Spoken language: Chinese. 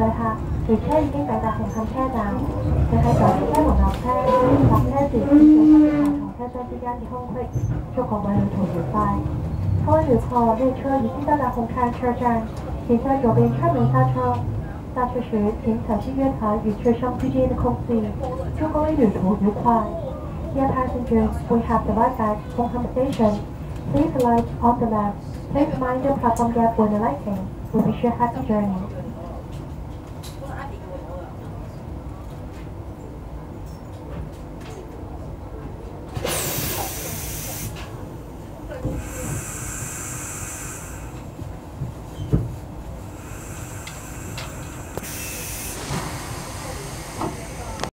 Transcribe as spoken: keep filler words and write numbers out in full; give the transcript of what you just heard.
เลยค่ะหรือแค่已經抵達紅磡車站，你喺港鐵車門落車，落車時請小心同車廂之間嘅空隙，祝各位旅途愉快。各位旅客，列車已經到達紅磡車站，請在左邊車門下車。下車時請小心月台與車廂之間的空隙，祝各位旅途愉快。Dear passengers, we have arrived at Hongham Station. Please alight on the left. Please mind the platform gap when alighting. We wish you a happy journey.